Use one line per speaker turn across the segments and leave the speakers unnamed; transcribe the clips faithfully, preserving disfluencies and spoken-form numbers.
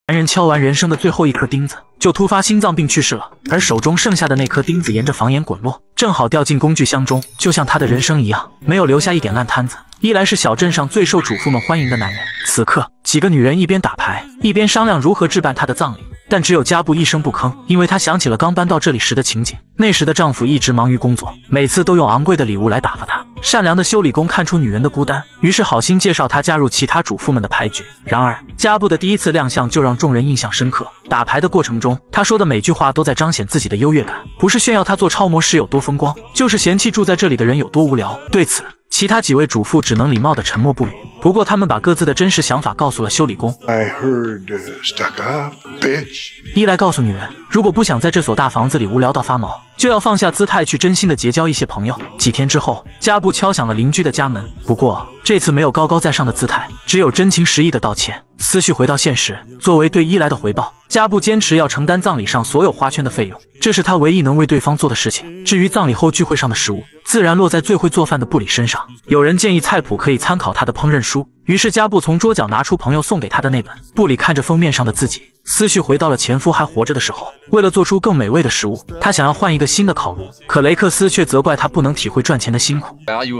男人敲完人生的最后一颗钉子，就突发心脏病去世了，而手中剩下的那颗钉子沿着房檐滚落，正好掉进工具箱中，就像他的人生一样，没有留下一点烂摊子。一来是小镇上最受主妇们欢迎的男人，此刻几个女人一边打牌，一边商量如何置办他的葬礼。但只有加布一声不吭，因为他想起了刚搬到这里时的情景。那时的丈夫一直忙于工作，每次都用昂贵的礼物来打发她。善良的修理工看出女人的孤单，于是好心介绍她加入其他主妇们的牌局。然而，加布的第一次亮相就让众人印象深刻。打牌的过程中，他说的每句话都在彰显自己的优越感，不是炫耀他做超模时有多风光，就是嫌弃住在这里的人有多无聊。对此，其他几位主妇只能礼貌地沉默不语。不过，他们把各自的真实想法告诉了修理工。
I heard, uh, stuck up, bitch.
一来告诉女人，如果不想在这所大房子里无聊到发毛，就要放下姿态去真心的结交一些朋友。几天之后，加布敲响了邻居的家门，不过这次没有高高在上的姿态，只有真情实意的道歉。思绪回到现实，作为对伊莱的回报，加布坚持要承担葬礼上所有花圈的费用，这是他唯一能为对方做的事情。至于葬礼后聚会上的食物，自然落在最会做饭的布里身上。有人建议菜谱可以参考他的烹饪书，于是加布从桌角拿出朋友送给他的那本。布里看着封面上的自己，思绪回到了前夫还活着的时候。为了做出更美味的食物，他想要换一个新的烤炉，可雷克斯却责怪他不能体会赚钱的辛苦。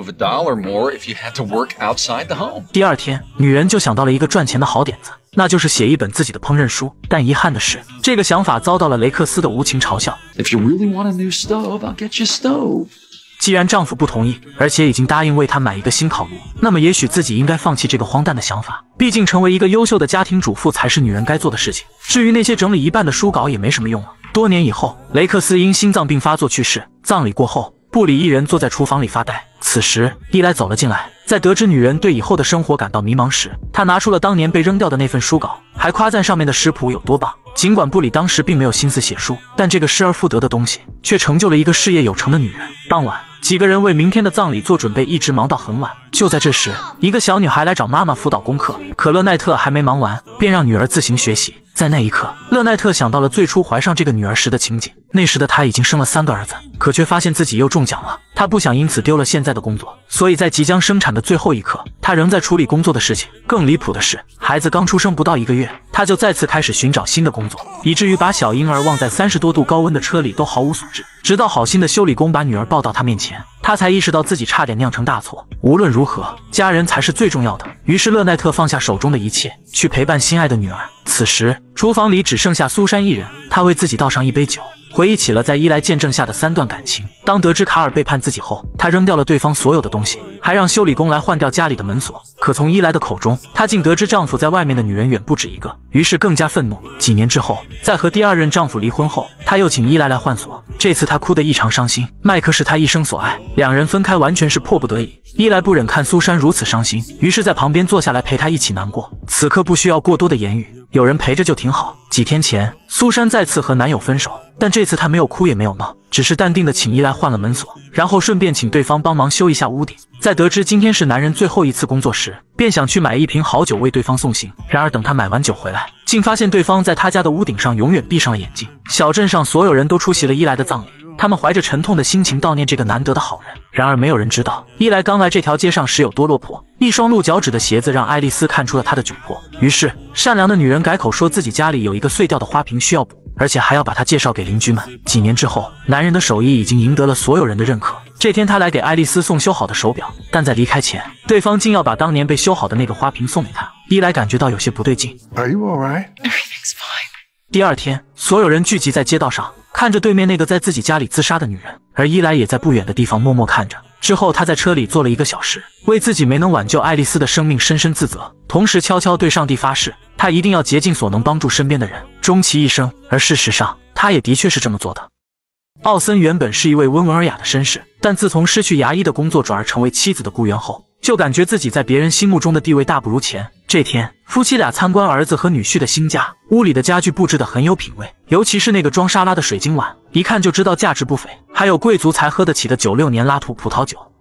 第二天，女人就想到了一个赚钱的好点子，那就是写一本自己的烹饪书。但遗憾的是，这个想法遭到了雷克斯的无情嘲笑。
If you really want a new stove, I'll get you a stove.
既然丈夫不同意，而且已经答应为他买一个新烤炉，那么也许自己应该放弃这个荒诞的想法。毕竟成为一个优秀的家庭主妇才是女人该做的事情。至于那些整理一半的书稿也没什么用了。多年以后，雷克斯因心脏病发作去世。葬礼过后，布里一人坐在厨房里发呆。此时，伊莱走了进来，在得知女人对以后的生活感到迷茫时，他拿出了当年被扔掉的那份书稿，还夸赞上面的食谱有多棒。尽管布里当时并没有心思写书，但这个失而复得的东西却成就了一个事业有成的女人。当晚，几个人为明天的葬礼做准备，一直忙到很晚。就在这时，一个小女孩来找妈妈辅导功课，可勒奈特还没忙完，便让女儿自行学习。在那一刻，勒奈特想到了最初怀上这个女儿时的情景。那时的她已经生了三个儿子，可却发现自己又中奖了。她不想因此丢了现在的工作，所以在即将生产的最后一刻，她仍在处理工作的事情。更离谱的是，孩子刚出生不到一个月，她就再次开始寻找新的工作，以至于把小婴儿忘在三十多度高温的车里都毫无所知。直到好心的修理工把女儿抱到她面前，她才意识到自己差点酿成大错。无论如何，家人才是最重要的。于是勒奈特放下手中的一切，去陪伴心爱的女儿。此时，厨房里只剩下苏珊一人，她为自己倒上一杯酒，回忆起了在伊莱见证下的三段感情。当得知卡尔背叛自己后，她扔掉了对方所有的东西，还让修理工来换掉家里的门锁。可从伊莱的口中，她竟得知丈夫在外面的女人远不止一个，于是更加愤怒。几年之后，在和第二任丈夫离婚后，她又请伊莱来换锁。这次她哭得异常伤心，麦克是她一生所爱，两人分开完全是迫不得已。伊莱不忍看苏珊如此伤心，于是在旁边坐下来陪她一起难过。此刻不需要过多的言语，有人陪着就挺好。几天前，苏珊再次和男友分手，但这次她没有哭也没有闹，只是淡定的请伊莱换了门锁，然后顺便请对方帮忙修一下屋顶。在得知今天是男人最后一次工作时，便想去买一瓶好酒为对方送行。然而等他买完酒回来，竟发现对方在他家的屋顶上永远闭上了眼睛。小镇上所有人都出席了伊莱的葬礼，他们怀着沉痛的心情悼念这个难得的好人。然而没有人知道，伊莱刚来这条街上时有多落魄。一双露脚趾的鞋子让爱丽丝看出了他的窘迫，于是善良的女人改口说自己家里有一个碎掉的花瓶需要补，而且还要把它介绍给邻居们。几年之后，男人的手艺已经赢得了所有人的认可。这天他来给爱丽丝送修好的手表，但在离开前，对方竟要把当年被修好的那个花瓶送给他。伊莱感觉到有些不对劲。
Are you all right?
Everything's fine.
第二天，所有人聚集在街道上，看着对面那个在自己家里自杀的女人，而伊莱也在不远的地方默默看着。之后他在车里坐了一个小时，为自己没能挽救爱丽丝的生命深深自责，同时悄悄对上帝发誓，他一定要竭尽所能帮助身边的人，终其一生。而事实上，他也的确是这么做的。奥森原本是一位温文尔雅的绅士，但自从失去牙医的工作转而成为妻子的雇员后，就感觉自己在别人心目中的地位大不如前。这天，夫妻俩参观儿子和女婿的新家，屋里的家具布置得很有品味，尤其是那个装沙拉的水晶碗，一看就知道价值不菲。还有贵族才喝得起的九六年拉图葡萄酒。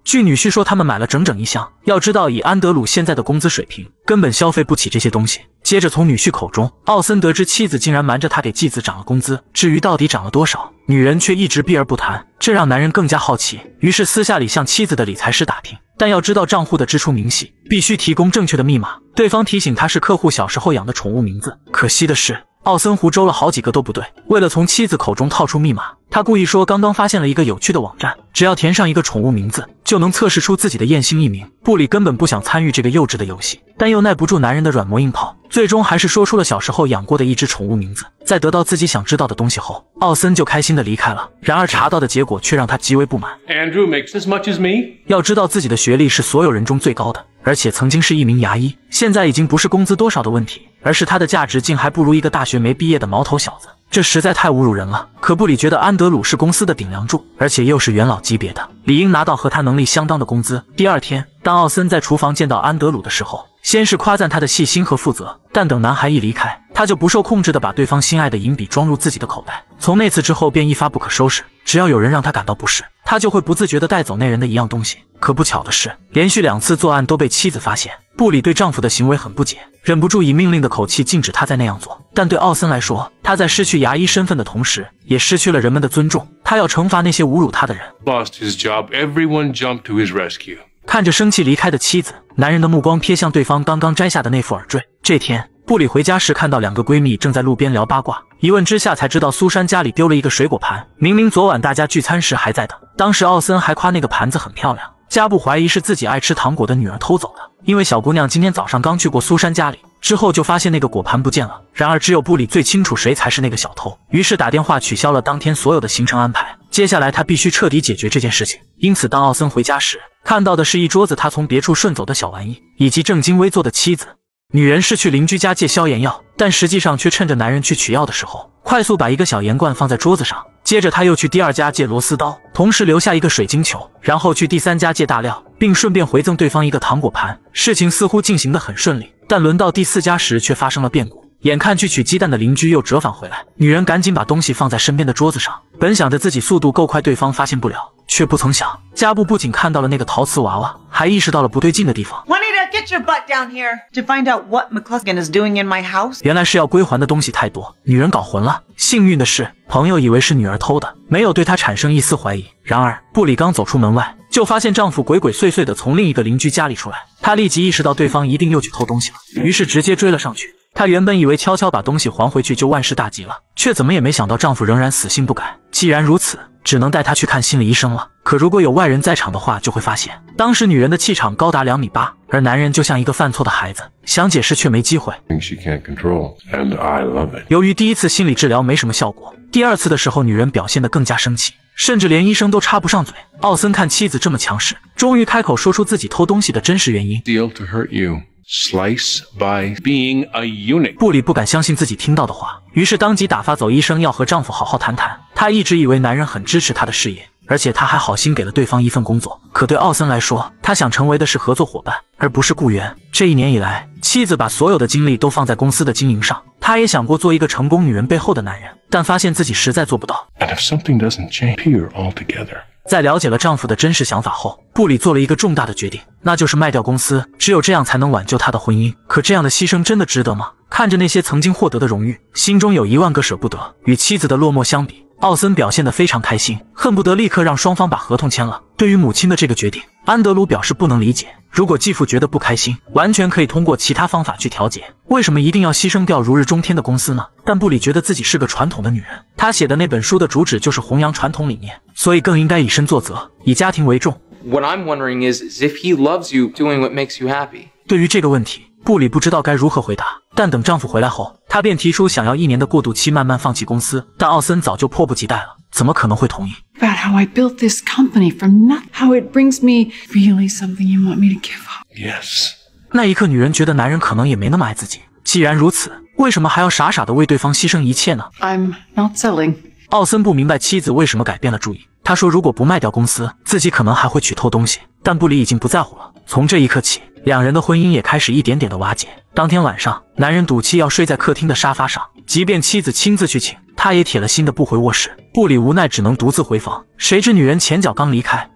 据女婿说，他们买了整整一箱。要知道，以安德鲁现在的工资水平，根本消费不起这些东西。接着从女婿口中，奥森得知妻子竟然瞒着他给继子涨了工资，至于到底涨了多少，女人却一直避而不谈，这让男人更加好奇，于是私下里向妻子的理财师打听。但要知道账户的支出明细，必须提供正确的密码。对方提醒他是客户小时候养的宠物名字，可惜的是，奥森胡诌了好几个都不对。为了从妻子口中套出密码，他故意说刚刚发现了一个有趣的网站，只要填上一个宠物名字，就能测试出自己的艳星艺名。布里根本不想参与这个幼稚的游戏，但又耐不住男人的软磨硬泡，最终还是说出了小时候养过的一只宠物名字。在得到自己想知道的东西后，奥森就开心地离开了。然而查到的结果却让他极为不满。
Andrew makes as much as me?
要知道自己的学历是所有人中最高的，而且曾经是一名牙医，现在已经不是工资多少的问题，而是他的价值竟还不如一个大学没毕业的毛头小子。这实在太侮辱人了。可布里觉得安德鲁是公司的顶梁柱，而且又是元老级别的，理应拿到和他能力相当的工资。第二天，当奥森在厨房见到安德鲁的时候，先是夸赞他的细心和负责，但等男孩一离开，他就不受控制地把对方心爱的银笔装入自己的口袋。从那次之后便一发不可收拾，只要有人让他感到不适，他就会不自觉地带走那人的一样东西。可不巧的是，连续两次作案都被妻子发现。布里对丈夫的行为很不解，忍不住以命令的口气禁止他再那样做。但对奥森来说，他在失去牙医身份的同时，也失去了人们的尊重。他要惩罚那些侮辱他的人。
Lost his job, everyone jumped to his rescue.
看着生气离开的妻子，男人的目光瞥向对方刚刚摘下的那副耳坠。这天，布里回家时看到两个闺蜜正在路边聊八卦，一问之下才知道苏珊家里丢了一个水果盘，明明昨晚大家聚餐时还在的。当时奥森还夸那个盘子很漂亮，家不怀疑是自己爱吃糖果的女儿偷走的，因为小姑娘今天早上刚去过苏珊家里，之后就发现那个果盘不见了。然而只有布里最清楚谁才是那个小偷，于是打电话取消了当天所有的行程安排。接下来他必须彻底解决这件事情，因此当奥森回家时，看到的是一桌子他从别处顺走的小玩意，以及正襟危坐的妻子。女人是去邻居家借消炎药，但实际上却趁着男人去取药的时候，快速把一个小盐罐放在桌子上。接着他又去第二家借螺丝刀，同时留下一个水晶球，然后去第三家借大料，并顺便回赠对方一个糖果盘。事情似乎进行得很顺利，但轮到第四家时却发生了变故。眼看去取鸡蛋的邻居又折返回来，女人赶紧把东西放在身边的桌子上，本想着自己速度够快，对方发现不了，却不曾想，家布不仅看到了那个陶瓷娃娃，还意识到了不对劲的地方。
Juanita, get your butt down here to find out what McCluskey is doing in my house.
原来是要归还的东西太多，女人搞混了。幸运的是，朋友以为是女儿偷的，没有对她产生一丝怀疑。然而，布里刚走出门外，就发现丈夫鬼鬼祟祟地从另一个邻居家里出来。她立即意识到对方一定又去偷东西了，于是直接追了上去。她原本以为悄悄把东西还回去就万事大吉了，却怎么也没想到丈夫仍然死性不改。既然如此，只能带她去看心理医生了。可如果有外人在场的话，就会发现当时女人的气场高达两米八，而男人就像一个犯错的孩子，想解释却没机会。
She can't control, and I love it.
由于第一次心理治疗没什么效果，第二次的时候女人表现得更加生气，甚至连医生都插不上嘴。奥森看妻子这么强势，终于开口说出自己偷东西的真实原因。
Deal to hurt you. Slice by being a eunuch.
布里不敢相信自己听到的话，于是当即打发走医生，要和丈夫好好谈谈。她一直以为男人很支持她的事业，而且她还好心给了对方一份工作。可对奥森来说，他想成为的是合作伙伴，而不是雇员。这一年以来，妻子把所有的精力都放在公司的经营上，他也想过做一个成功女人背后的男人，但发现自己实在做不到。
And if something doesn't change, appear altogether.
在了解了丈夫的真实想法后，布里做了一个重大的决定，那就是卖掉公司，只有这样才能挽救她的婚姻。可这样的牺牲真的值得吗？看着那些曾经获得的荣誉，心中有一万个舍不得。与妻子的落寞相比，奥森表现得非常开心，恨不得立刻让双方把合同签了。对于母亲的这个决定，安德鲁表示不能理解。如果继父觉得不开心，完全可以通过其他方法去调解，为什么一定要牺牲掉如日中天的公司呢？但布里觉得自己是个传统的女人，她写的那本书的主旨就是弘扬传统理念，所以更应该以身作则，以家庭为重。
What I'm wondering is, is if he loves you doing what makes you happy.
对于这个问题，布里不知道该如何回答。但等丈夫回来后，她便提出想要一年的过渡期，慢慢放弃公司。但奥森早就迫不及待了，怎么可能会同意？
About how I built this company from nothing. How it brings me really something you want me to give up.
Yes.
那一刻，女人觉得男人可能也没那么爱自己。既然如此，为什么还要傻傻的为对方牺牲一切呢？
I'm not selling.
奥森不明白妻子为什么改变了主意。他说如果不卖掉公司，自己可能还会去偷东西。但布里已经不在乎了。从这一刻起，两人的婚姻也开始一点点的瓦解。当天晚上，男人赌气要睡在客厅的沙发上，即便妻子亲自去请，他也铁了心的不回卧室。布里无奈只能独自回房。谁知女人前脚刚离开，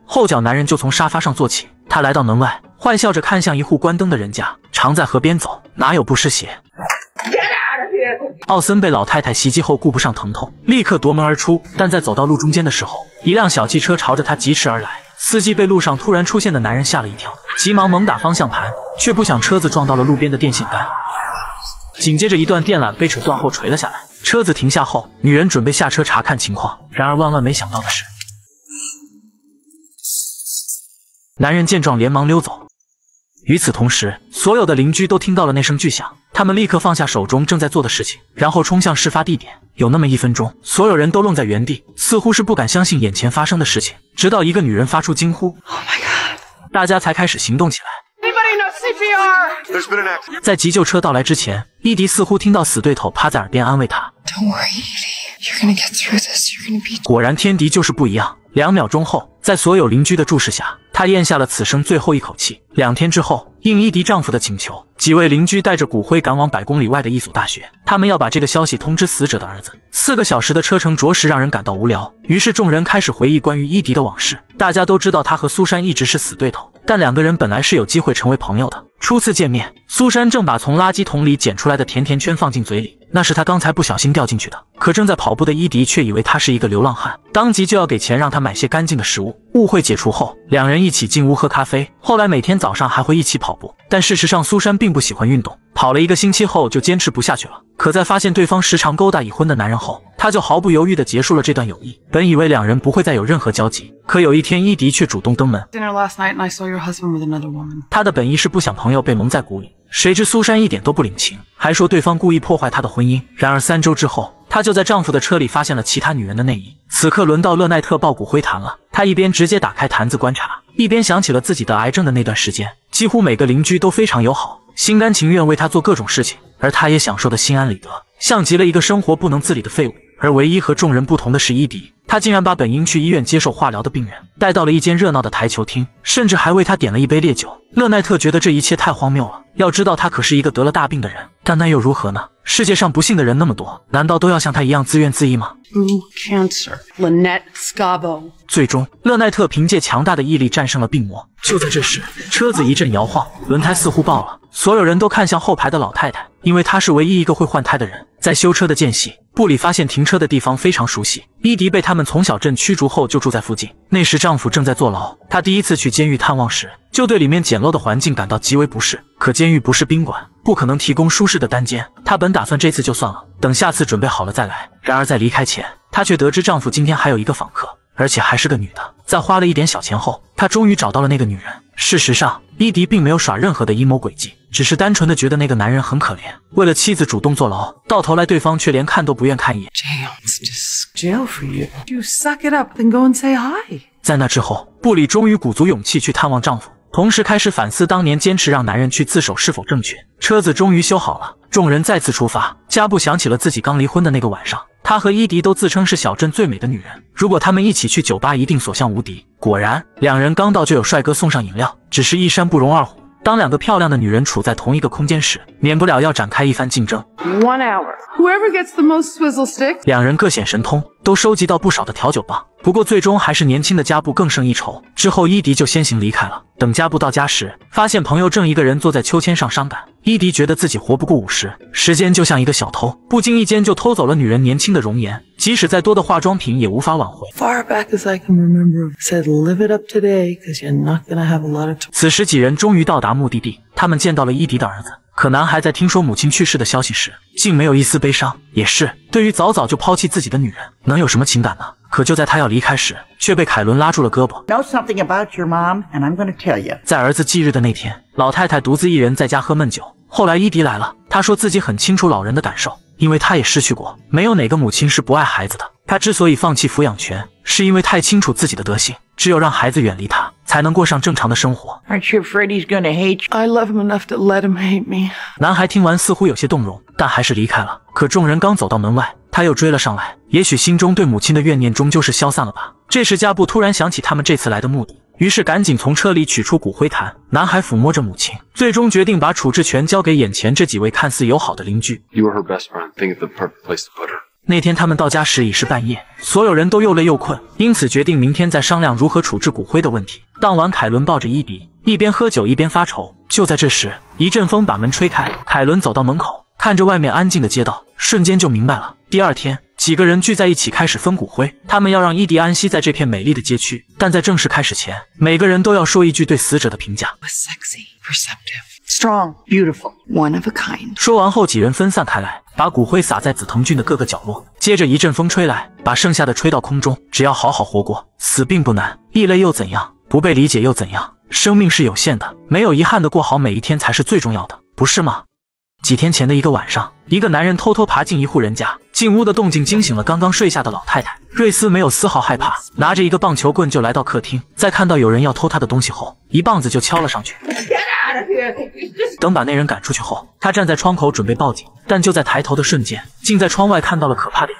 后脚男人就从沙发上坐起，他来到门外，坏笑着看向一户关灯的人家，常在河边走，哪有不湿鞋？奥森被老太太袭击后顾不上疼痛，立刻夺门而出，但在走到路中间的时候，一辆小汽车朝着他疾驰而来。司机被路上突然出现的男人吓了一跳，急忙猛打方向盘，却不想车子撞到了路边的电线杆。紧接着一段电缆被扯断后垂了下来，车子停下后，女人准备下车查看情况，然而万万没想到的是，男人见状连忙溜走。与此同时，所有的邻居都听到了那声巨响，他们立刻放下手中正在做的事情，然后冲向事发地点。有那么一分钟，所有人都愣在原地，似乎是不敢相信眼前发生的事情，直到一个女人发出惊呼
Oh my god.
大家才开始行动起来。在急救车到来之前，伊迪似乎听到死对头趴在耳边安慰他
Don't worry, Edie. You're gonna get through this. You're gonna be.
果然天敌就是不一样。两秒钟后，在所有邻居的注视下，他咽下了此生最后一口气。两天之后，应伊迪丈夫的请求，几位邻居带着骨灰赶往百公里外的一所大学，他们要把这个消息通知死者的儿子。四个小时的车程着实让人感到无聊，于是众人开始回忆关于伊迪的往事。大家都知道他和苏珊一直是死对头，但两个人本来是有机会成为朋友的。初次见面，苏珊正把从垃圾桶里捡出来的甜甜圈放进嘴里，那是他刚才不小心掉进去的。可正在跑步的伊迪却以为他是一个流浪汉，当即就要给钱让他买些干净的食物。误会解除后，两人一起进屋喝咖啡，后来每天早上还会一起跑步。但事实上，苏珊并不喜欢运动，跑了一个星期后就坚持不下去了。可在发现对方时常勾搭已婚的男人后，他就毫不犹豫地结束了这段友谊。本以为两人不会再有任何交集，可有一天伊迪却主动登门。
Dinner last night and I saw your husband with another woman.
他的本意是不想朋友被蒙在鼓里，谁知苏珊一点都不领情，还说对方故意破坏她的婚姻。然而三周之后，她就在丈夫的车里发现了其他女人的内衣。此刻轮到勒奈特抱骨灰坛了，他一边直接打开坛子观察，一边想起了自己得癌症的那段时间，几乎每个邻居都非常友好，心甘情愿为他做各种事情，而他也享受得心安理得，像极了一个生活不能自理的废物。而唯一和众人不同的是伊迪，他竟然把本应去医院接受化疗的病人带到了一间热闹的台球厅，甚至还为他点了一杯烈酒。勒奈特觉得这一切太荒谬了，要知道他可是一个得了大病的人，但那又如何呢？世界上不幸的人那么多，难道都要像他一样自怨自艾吗？
Ooh, cancer. Lynette Scavo.
最终，勒奈特凭借强大的毅力战胜了病魔。就在这时，车子一阵摇晃，轮胎似乎爆了，所有人都看向后排的老太太，因为她是唯一一个会换胎的人。在修车的间隙，布里发现停车的地方非常熟悉，伊迪被他们从小镇驱逐后就住在附近。那时丈夫正在坐牢，她第一次去监狱探望时，就对里面简陋的环境感到极为不适。可监狱不是宾馆，不可能提供舒适的单间，她本打算这次就算了，等下次准备好了再来。然而在离开前，她却得知丈夫今天还有一个访客，而且还是个女的。在花了一点小钱后，她终于找到了那个女人。事实上，伊迪并没有耍任何的阴谋诡计，只是单纯的觉得那个男人很可怜，为了妻子主动坐牢，到头来对方却连看都不愿看一眼。
Jail's just jail for you. You suck it up and go and say hi.
在那之后，布里终于鼓足勇气去探望丈夫，同时开始反思当年坚持让男人去自首是否正确。车子终于修好了，众人再次出发。加布想起了自己刚离婚的那个晚上，他和伊迪都自称是小镇最美的女人，如果他们一起去酒吧，一定所向无敌。果然，两人刚到就有帅哥送上饮料，只是一山不容二虎。当两个漂亮的女人处在同一个空间时，免不了要展开一番竞争。
One hour. Whoever gets the most swizzle sticks.
两人各显神通，都收集到不少的调酒棒。不过最终还是年轻的加布更胜一筹。之后伊迪就先行离开了。等加布到家时，发现朋友正一个人坐在秋千上伤感。伊迪觉得自己活不过五十，时间就像一个小偷，不经意间就偷走了女人年轻的容颜，即使再多的化妆品也无法挽回。
Far back as I can remember, said live it up today, because you're not gonna have a lot of.
此时几人终于到达目的地，他们见到了伊迪的儿子。可男孩在听说母亲去世的消息时，竟没有一丝悲伤。也是，对于早早就抛弃自己的女人，能有什么情感呢？可就在他要离开时，却被凯伦拉住了胳膊。
Know something about your mom, and I'm going to tell you.
在儿子忌日的那天，老太太独自一人在家喝闷酒。后来伊迪来了，他说自己很清楚老人的感受，因为他也失去过。没有哪个母亲是不爱孩子的。他之所以放弃抚养权，是因为太清楚自己的德性，只有让孩子远离他，才能过上正常的生活。
Aren't you afraid he's going to hate you?
I love him enough to let him hate me.
男孩听完似乎有些动容，但还是离开了。可众人刚走到门外，他又追了上来。也许心中对母亲的怨念终究是消散了吧。这时加布突然想起他们这次来的目的，于是赶紧从车里取出骨灰坛。男孩抚摸着母亲，最终决定把处置权交给眼前这几位看似友好的邻居。
You were her best friend. Think of the perfect place to put her.
那天他们到家时已是半夜，所有人都又累又困，因此决定明天再商量如何处置骨灰的问题。当晚，凯伦抱着伊迪，一边喝酒一边发愁。就在这时，一阵风把门吹开，凯伦走到门口，看着外面安静的街道，瞬间就明白了。第二天，几个人聚在一起开始分骨灰，他们要让伊迪安息在这片美丽的街区。但在正式开始前，每个人都要说一句对死者的评价。
Sexy, perceptive, strong, beautiful, one of a kind.
说完后，几人分散开来，把骨灰撒在紫藤郡的各个角落。接着一阵风吹来，把剩下的吹到空中。只要好好活过，死并不难。异类又怎样？不被理解又怎样？生命是有限的，没有遗憾的过好每一天才是最重要的，不是吗？几天前的一个晚上，一个男人偷偷爬进一户人家，进屋的动静惊醒了刚刚睡下的老太太。瑞斯没有丝毫害怕，拿着一个棒球棍就来到客厅，在看到有人要偷他的东西后，一棒子就敲了上去。等把那人赶出去后，他站在窗口准备报警，但就在抬头的瞬间，竟在窗外看到了可怕的人。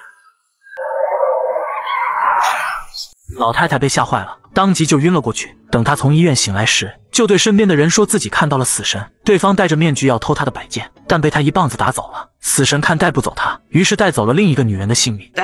老太太被吓坏了，当即就晕了过去。等她从医院醒来时，就对身边的人说自己看到了死神，对方戴着面具要偷她的摆件，但被他一棒子打走了。死神看带不走她，于是带走了另一个女人的性命。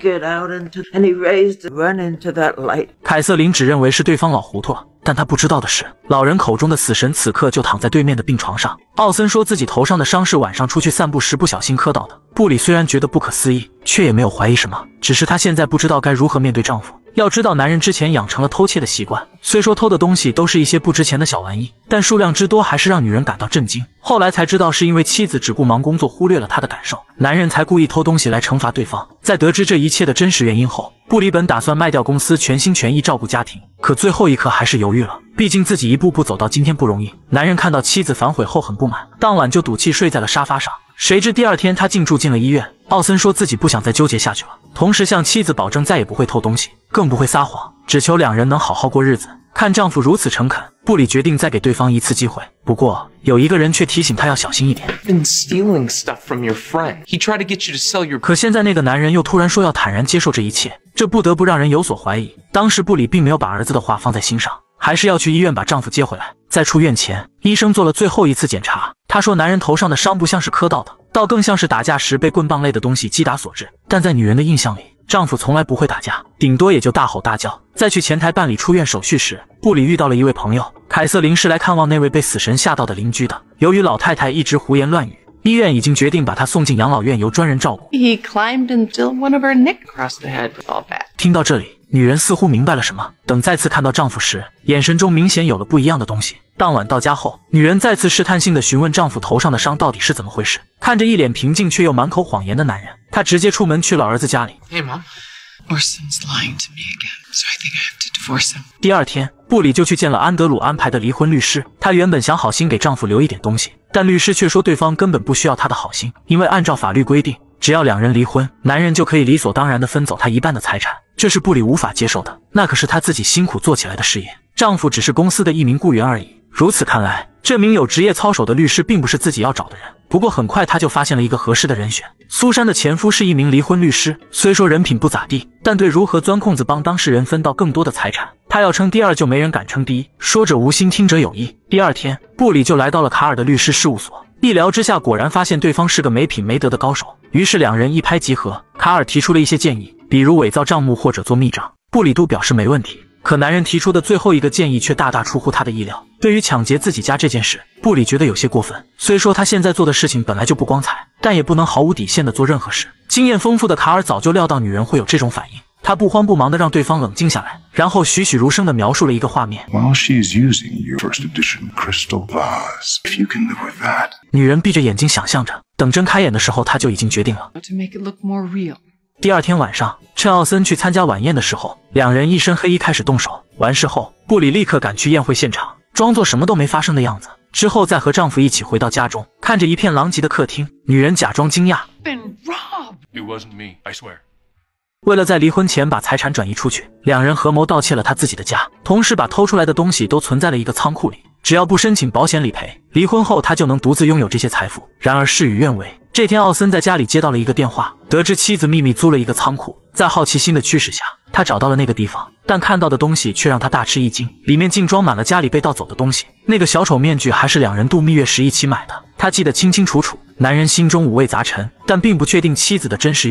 凯瑟琳只认为是对方老糊涂了，但她不知道的是，老人口中的死神此刻就躺在对面的病床上。奥森说自己头上的伤是晚上出去散步时不小心磕到的。布里虽然觉得不可思议，却也没有怀疑什么，只是她现在不知道该如何面对丈夫。要知道，男人之前养成了偷窃的习惯，虽说偷的东西都是一些不值钱的小玩意，但数量之多还是让女人感到震惊。后来才知道是因为妻子只顾忙工作，忽略了她的感受，男人才故意偷东西来惩罚对方。在得知这一切的真实原因后，布里本打算卖掉公司，全心全意照顾家庭，可最后一刻还是犹豫了。毕竟自己一步步走到今天不容易。男人看到妻子反悔后很不满，当晚就赌气睡在了沙发上。谁知第二天他竟住进了医院。奥森说自己不想再纠结下去了，同时向妻子保证再也不会偷东西，更不会撒谎，只求两人能好好过日子。看丈夫如此诚恳，布里决定再给对方一次机会。不过有一个人却提醒他要小心一点。
Been stealing stuff from your friend. He tried to get you to sell your.
可现在那个男人又突然说要坦然接受这一切，这不得不让人有所怀疑。当时布里并没有把儿子的话放在心上，还是要去医院把丈夫接回来。在出院前，医生做了最后一次检查，他说男人头上的伤不像是磕到的，倒更像是打架时被棍棒类的东西击打所致。但在女人的印象里，丈夫从来不会打架，顶多也就大吼大叫。在去前台办理出院手续时，布里遇到了一位朋友，凯瑟琳是来看望那位被死神吓到的邻居的。由于老太太一直胡言乱语，医院已经决定把她送进养老院，由专人照顾。
He climbed until one of her nick
Across the head with all that.
听到这里，女人似乎明白了什么，等再次看到丈夫时，眼神中明显有了不一样的东西。当晚到家后，女人再次试探性地询问丈夫头上的伤到底是怎么回事。看着一脸平静却又满口谎言的男人，她直接出门去了儿子家里。
Hey, Mom.
Orson's lying to me again, so I think I have to divorce him.
第二天，布里就去见了安德鲁安排的离婚律师。她原本想好心给丈夫留一点东西，但律师却说对方根本不需要她的好心，因为按照法律规定，只要两人离婚，男人就可以理所当然地分走她一半的财产。这是布里无法接受的，那可是她自己辛苦做起来的事业，丈夫只是公司的一名雇员而已。如此看来，这名有职业操守的律师并不是自己要找的人。不过很快他就发现了一个合适的人选。苏珊的前夫是一名离婚律师，虽说人品不咋地，但对如何钻空子帮当事人分到更多的财产，他要称第二就没人敢称第一。说者无心，听者有意。第二天，布里就来到了卡尔的律师事务所，一聊之下果然发现对方是个没品没德的高手，于是两人一拍即合。卡尔提出了一些建议，比如伪造账目或者做密账，布里都表示没问题。可男人提出的最后一个建议却大大出乎他的意料。对于抢劫自己家这件事，布里觉得有些过分。虽说他现在做的事情本来就不光彩，但也不能毫无底线的做任何事。经验丰富的卡尔早就料到女人会有这种反应，他不慌不忙的让对方冷静下来，然后栩栩如生的描述了一个画面。
While she's using your first edition crystal vase, if you can live with that.
女人闭着眼睛想象着，等睁开眼的时候，她就已经决定了。
To make it look more real.
第二天晚上，趁奥森去参加晚宴的时候，两人一身黑衣开始动手。完事后，布里立刻赶去宴会现场，装作什么都没发生的样子，之后再和丈夫一起回到家中。看着一片狼藉的客厅，女人假装惊讶。
Been robbed.
It wasn't me, I swear.
为了在离婚前把财产转移出去，两人合谋盗窃了他自己的家，同时把偷出来的东西都存在了一个仓库里。只要不申请保险理赔，离婚后他就能独自拥有这些财富。然而事与愿违，这天奥森在家里接到了一个电话，得知妻子秘密租了一个仓库。在好奇心的驱使下，他找到了那个地方，但看到的东西却让他大吃一惊，里面竟装满了家里被盗走的东西。那个小丑面具还是两人度蜜月时一起买的，他记得清清楚楚。男人心中五味杂陈，但并不确定妻子的真实用意。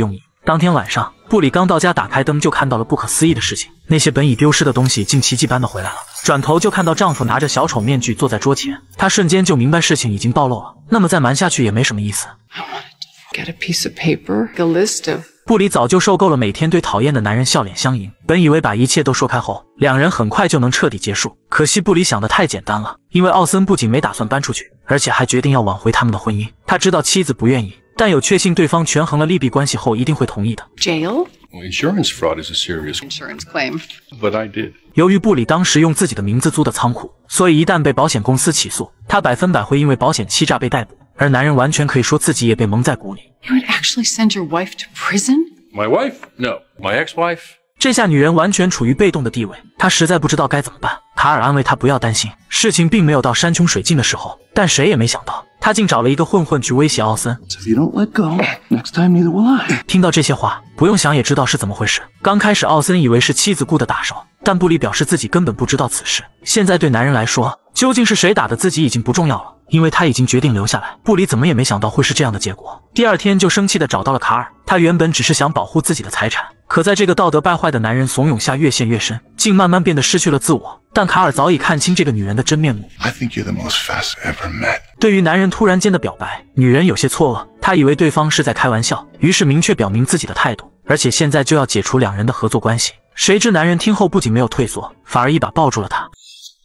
当天晚上，布里刚到家，打开灯就看到了不可思议的事情，那些本已丢失的东西竟奇迹般的回来了。转头就看到丈夫拿着小丑面具坐在桌前，她瞬间就明白事情已经暴露了，那么再瞒下去也没什么意思。
Get a piece of paper, a list of
布里早就受够了每天对讨厌的男人笑脸相迎，本以为把一切都说开后，两人很快就能彻底结束。可惜布里想的太简单了，因为奥森不仅没打算搬出去，而且还决定要挽回他们的婚姻。他知道妻子不愿意，但有确信对方权衡了利弊关系后一定会同意的。
jail
Well, insurance fraud is a serious,
insurance claim.
but I did.
由于布里当时用自己的名字租的仓库，所以一旦被保险公司起诉，他百分百会因为保险欺诈被逮捕。而男人完全可以说自己也被蒙在鼓里。
You would actually send your wife to prison?
My wife? No. My ex-wife?
这下女人完全处于被动的地位，她实在不知道该怎么办。卡尔安慰她不要担心，事情并没有到山穷水尽的时候，但谁也没想到，他竟找了一个混混去威胁奥森。
If you don't let go, next time neither will I.
听到这些话，不用想也知道是怎么回事。刚开始奥森以为是妻子雇的打手，但布里表示自己根本不知道此事。现在对男人来说，究竟是谁打的自己已经不重要了，因为他已经决定留下来。布里怎么也没想到会是这样的结果。第二天就生气地找到了卡尔，他原本只是想保护自己的财产，可在这个道德败坏的男人怂恿下越陷越深，竟慢慢变得失去了自我。但卡尔早已看清这个女人的真面目。
I think you're the most fast I ever met.
对于男人突然间的表白，女人有些错愕，她以为对方是在开玩笑，于是明确表明自己的态度，而且现在就要解除两人的合作关系。谁知男人听后不仅没有退缩，反而一把抱住了她。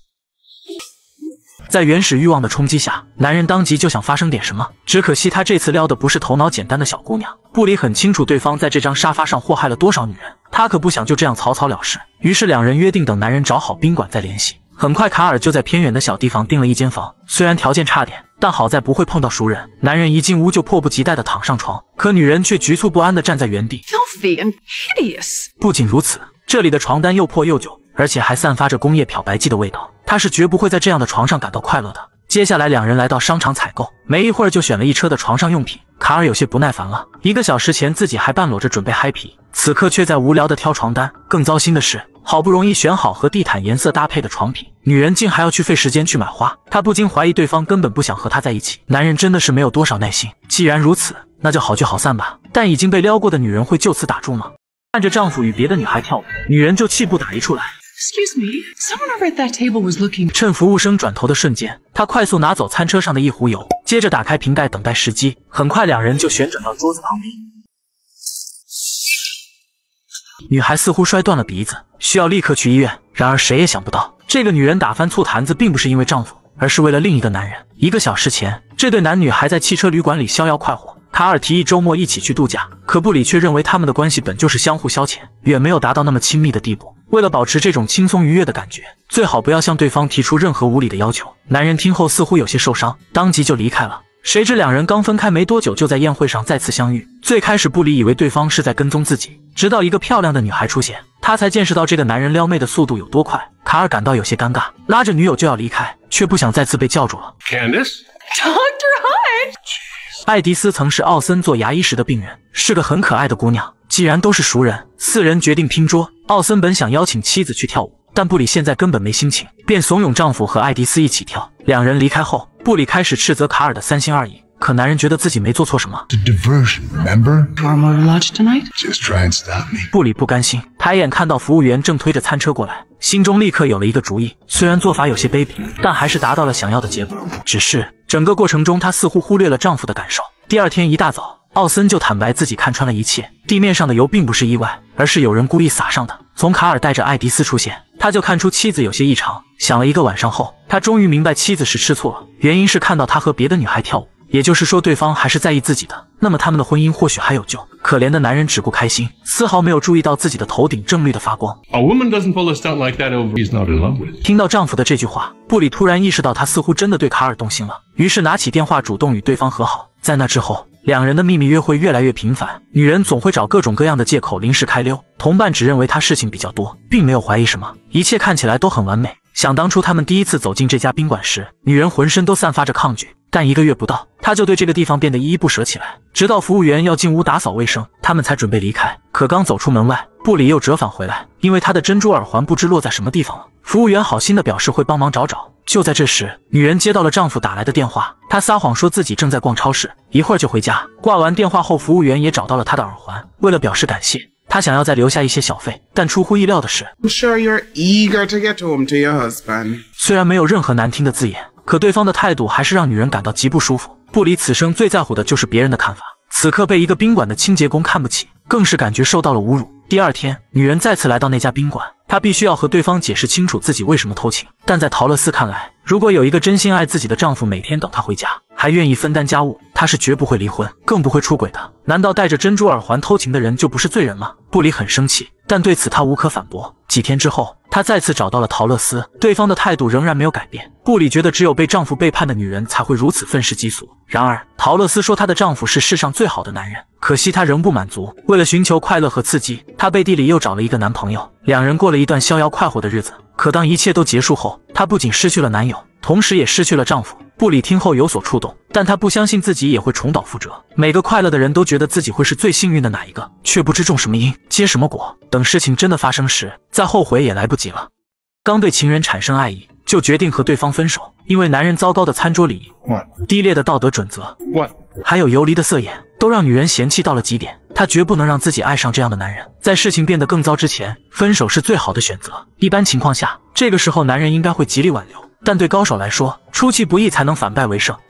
在原始欲望的冲击下，男人当即就想发生点什么，只可惜他这次撩的不是头脑简单的小姑娘。布里很清楚对方在这张沙发上祸害了多少女人，他可不想就这样草草了事。于是两人约定等男人找好宾馆再联系。很快卡尔就在偏远的小地方订了一间房，虽然条件差点，但好在不会碰到熟人。男人一进屋就迫不及待地躺上床，可女人却局促不安地站在原地。
Filthy and hideous.
不仅如此，这里的床单又破又旧，而且还散发着工业漂白剂的味道。他是绝不会在这样的床上感到快乐的。接下来两人来到商场采购，没一会儿就选了一车的床上用品。卡尔有些不耐烦了，一个小时前自己还半裸着准备嗨皮，此刻却在无聊地挑床单。更糟心的是，好不容易选好和地毯颜色搭配的床品，女人竟还要去费时间去买花。她不禁怀疑对方根本不想和她在一起。男人真的是没有多少耐心。既然如此，那就好聚好散吧。但已经被撩过的女人会就此打住吗？看着丈夫与别的女孩跳舞，女人就气不打一处来。
Excuse me, someone over at that table was looking.
趁服务生转头的瞬间，她快速拿走餐车上的一壶油，接着打开瓶盖等待时机。很快两人就旋转到桌子旁边。女孩似乎摔断了鼻子，需要立刻去医院。然而谁也想不到，这个女人打翻醋坛子并不是因为丈夫，而是为了另一个男人。一个小时前，这对男女还在汽车旅馆里逍遥快活。卡尔提议周末一起去度假，可布里却认为他们的关系本就是相互消遣，远没有达到那么亲密的地步。为了保持这种轻松愉悦的感觉，最好不要向对方提出任何无理的要求。男人听后似乎有些受伤，当即就离开了。谁知两人刚分开没多久，就在宴会上再次相遇。最开始布里以为对方是在跟踪自己，直到一个漂亮的女孩出现，他才见识到这个男人撩妹的速度有多快。卡尔感到有些尴尬，拉着女友就要离开，却不想再次被叫住了。
Candace?
Doctor Hyde!
爱迪斯曾是奥森做牙医时的病人，是个很可爱的姑娘。既然都是熟人，四人决定拼桌。奥森本想邀请妻子去跳舞，但布里现在根本没心情，便怂恿丈夫和爱迪斯一起跳。两人离开后，布里开始斥责卡尔的三心二意，可男人觉得自己没做错什么。
The diversion, remember?
To our motor lodge tonight?
Just try and stop me.
布里不甘心，抬眼看到服务员正推着餐车过来，心中立刻有了一个主意。虽然做法有些卑鄙，但还是达到了想要的结果。只是整个过程中，她似乎忽略了丈夫的感受。第二天一大早，奥森就坦白自己看穿了一切，地面上的油并不是意外，而是有人故意撒上的。从卡尔带着爱迪斯出现，他就看出妻子有些异常。想了一个晚上后，他终于明白妻子是吃醋了，原因是看到他和别的女孩跳舞。也就是说，对方还是在意自己的，那么他们的婚姻或许还有救。可怜的男人只顾开心，丝毫没有注意到自己的头顶正绿的发光。
A woman doesn't pull a stunt like that over he's not in love with.
听到丈夫的这句话，布里突然意识到他似乎真的对卡尔动心了，于是拿起电话主动与对方和好。在那之后，两人的秘密约会越来越频繁，女人总会找各种各样的借口临时开溜，同伴只认为她事情比较多，并没有怀疑什么，一切看起来都很完美。想当初他们第一次走进这家宾馆时，女人浑身都散发着抗拒，但一个月不到，她就对这个地方变得依依不舍起来。直到服务员要进屋打扫卫生，他们才准备离开。可刚走出门外， 布里又折返回来，因为他的珍珠耳环不知落在什么地方了。服务员好心的表示会帮忙找找。就在这时，女人接到了丈夫打来的电话，她撒谎说自己正在逛超市，一会儿就回家。挂完电话后，服务员也找到了她的耳环，为了表示感谢，她想要再留下一些小费，但出乎意料的是
I'm sure you're eager to get home to your husband.
虽然没有任何难听的字眼，可对方的态度还是让女人感到极不舒服。布里此生最在乎的就是别人的看法，此刻被一个宾馆的清洁工看不起，更是感觉受到了侮辱。第二天，女人再次来到那家宾馆，她必须要和对方解释清楚自己为什么偷情。但在陶乐斯看来，如果有一个真心爱自己的丈夫每天等她回家，还愿意分担家务，她是绝不会离婚，更不会出轨的。难道戴着珍珠耳环偷情的人就不是罪人吗？布里很生气，但对此他无可反驳。几天之后，她再次找到了陶乐斯，对方的态度仍然没有改变。布里觉得只有被丈夫背叛的女人才会如此愤世嫉俗。然而，陶乐斯说她的丈夫是世上最好的男人，可惜她仍不满足。为了寻求快乐和刺激，她背地里又找了一个男朋友，两人过了一段逍遥快活的日子。可当一切都结束后，她不仅失去了男友，同时也失去了丈夫。布里听后有所触动，但她不相信自己也会重蹈覆辙。每个快乐的人都觉得自己会是最幸运的哪一个，却不知种什么因，结什么果。等事情真的发生时，再后悔也来不及了。刚对情人产生爱意，就决定和对方分手，因为男人糟糕的餐桌礼仪、
What?
低劣的道德准则
What?
还有游离的色眼，都让女人嫌弃到了极点。她绝不能让自己爱上这样的男人。在事情变得更糟之前，分手是最好的选择。一般情况下，这个时候男人应该会极力挽留，但对高手来说，出其不意才能反败为胜。